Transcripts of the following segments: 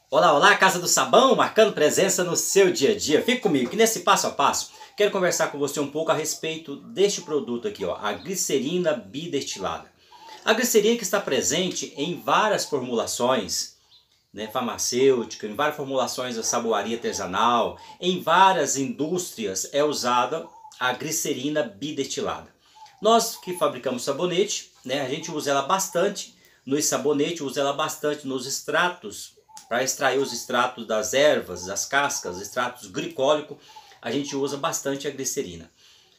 Olá, olá, Casa do Sabão, marcando presença no seu dia a dia. Fique comigo que nesse passo a passo quero conversar com você um pouco a respeito deste produto aqui, ó, a glicerina bidestilada. A glicerina que está presente em várias formulações, né, farmacêuticas, em várias formulações da saboaria artesanal, em várias indústrias é usada a glicerina bidestilada. Nós que fabricamos sabonete, né, a gente usa ela bastante nos sabonetes, usa ela bastante nos extratos, para extrair os extratos das ervas, das cascas, extratos glicólicos, a gente usa bastante a glicerina.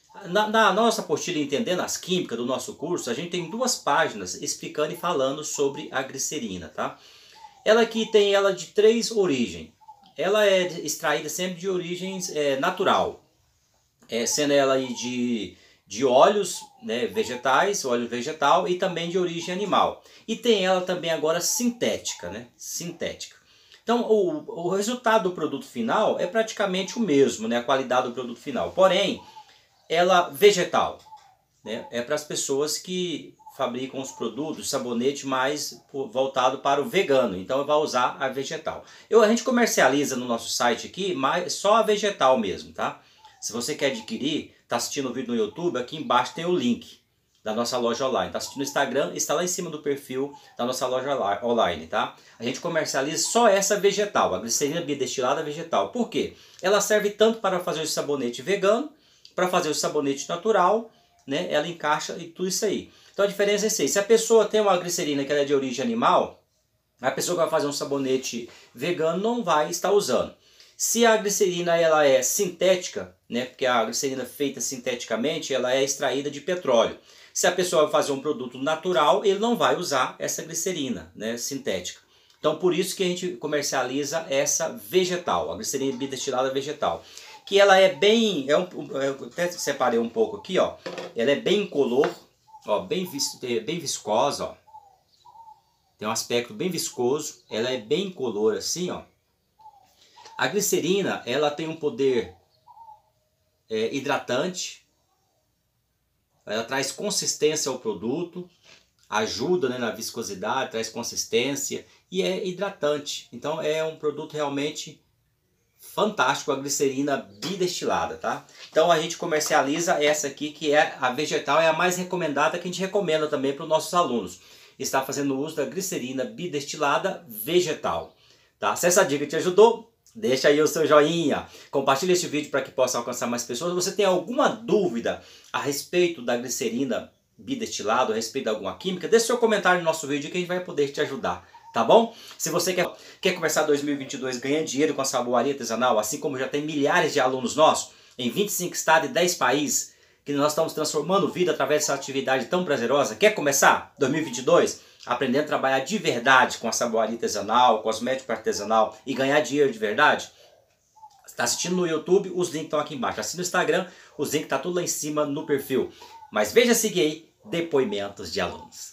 Na nossa apostila Entendendo as Químicas do nosso curso, a gente tem 2 páginas explicando e falando sobre a glicerina, tá? Ela aqui tem ela de 3 origens. Ela é extraída sempre de origens natural, sendo ela aí de óleos, né, vegetais, óleo vegetal e também de origem animal. E tem ela também agora sintética, né? Sintética. Então o resultado do produto final é praticamente o mesmo, né? A qualidade do produto final. Porém, ela vegetal, né? É para as pessoas que fabricam os produtos, sabonete mais voltado para o vegano. Então vai usar a vegetal. A gente comercializa no nosso site aqui, mas só a vegetal mesmo, tá? Se você quer adquirir, está assistindo o vídeo no YouTube, aqui embaixo tem o link da nossa loja online. Está assistindo no Instagram, está lá em cima do perfil da nossa loja online, tá? A gente comercializa só essa vegetal, a glicerina bidestilada vegetal. Por quê? Ela serve tanto para fazer o sabonete vegano, para fazer o sabonete natural, né? Ela encaixa e tudo isso aí. Então a diferença é essa aí. Se a pessoa tem uma glicerina que ela é de origem animal, a pessoa que vai fazer um sabonete vegano não vai estar usando. Se a glicerina ela é sintética, né, porque a glicerina feita sinteticamente ela é extraída de petróleo. Se a pessoa vai fazer um produto natural, ele não vai usar essa glicerina, né, sintética. Então por isso que a gente comercializa essa vegetal, a glicerina bidestilada vegetal. Que ela é bem, eu até separei um pouco aqui, ó. Ela é bem incolor, ó, bem viscosa, ó. Tem um aspecto bem viscoso, ela é bem incolor assim, ó. A glicerina, ela tem um poder hidratante, ela traz consistência ao produto, ajuda, né, na viscosidade, traz consistência e é hidratante. Então é um produto realmente fantástico, a glicerina bidestilada, tá? Então a gente comercializa essa aqui, que é a vegetal, é a mais recomendada, que a gente recomenda também para os nossos alunos. Está fazendo uso da glicerina bidestilada vegetal, tá? Se essa dica te ajudou, deixa aí o seu joinha, compartilha este vídeo para que possa alcançar mais pessoas. Se você tem alguma dúvida a respeito da glicerina bidestilada, a respeito de alguma química, deixe seu comentário no nosso vídeo que a gente vai poder te ajudar, tá bom? Se você quer começar 2022 ganhando dinheiro com a saboaria artesanal, assim como já tem milhares de alunos nossos em 25 estados e 10 países, que nós estamos transformando vida através dessa atividade tão prazerosa, quer começar 2022? Aprendendo a trabalhar de verdade com a saboaria artesanal, cosmético artesanal e ganhar dinheiro de verdade? Está assistindo no YouTube, os links estão aqui embaixo. Assina no Instagram, os links estão tudo lá em cima no perfil. Mas veja seguir aí depoimentos de alunos.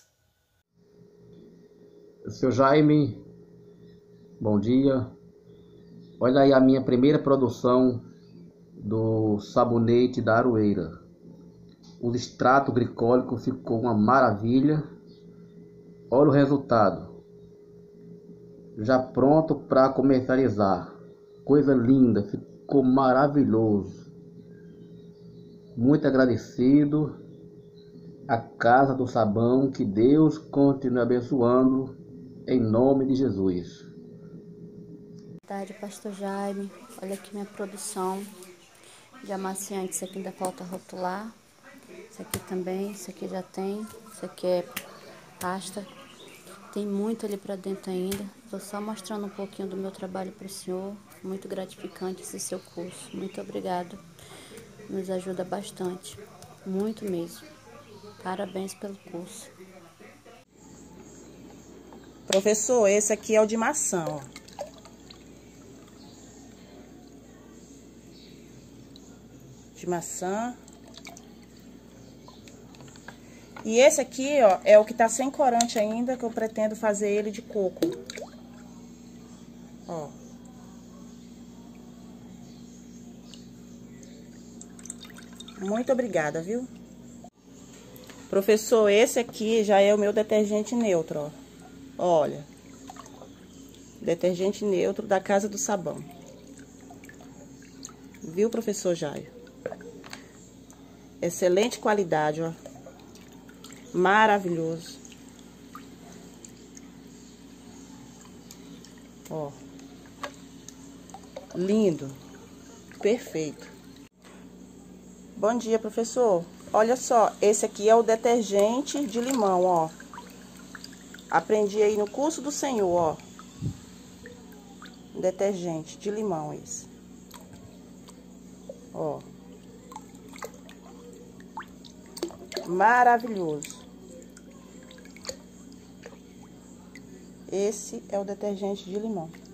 Seu Jaime, bom dia. Olha aí a minha primeira produção do sabonete da Aroeira. O extrato glicólico ficou uma maravilha. Olha o resultado. Já pronto para comercializar. Coisa linda, ficou maravilhoso. Muito agradecido à Casa do Sabão. Que Deus continue abençoando em nome de Jesus. Boa tarde, Pastor Jaime. Olha aqui minha produção de amaciante. Isso aqui ainda falta rotular. Isso aqui também, isso aqui já tem. Isso aqui é pasta. Tem muito ali pra dentro ainda. Estou só mostrando um pouquinho do meu trabalho para o senhor. Muito gratificante esse seu curso. Muito obrigado. Nos ajuda bastante. Muito mesmo. Parabéns pelo curso. Professor, esse aqui é o de maçã, ó. De maçã. E esse aqui, ó, é o que tá sem corante ainda, que eu pretendo fazer ele de coco. Ó. Muito obrigada, viu? Professor, esse aqui já é o meu detergente neutro, ó. Olha. Detergente neutro da Casa do Sabão. Viu, professor Jairo? Excelente qualidade, ó. Maravilhoso. Ó. Lindo. Perfeito. Bom dia, professor. Olha só, esse aqui é o detergente de limão, ó. Aprendi aí no curso do Senhor, ó. Detergente de limão esse. Ó. Maravilhoso. Esse é o detergente de limão.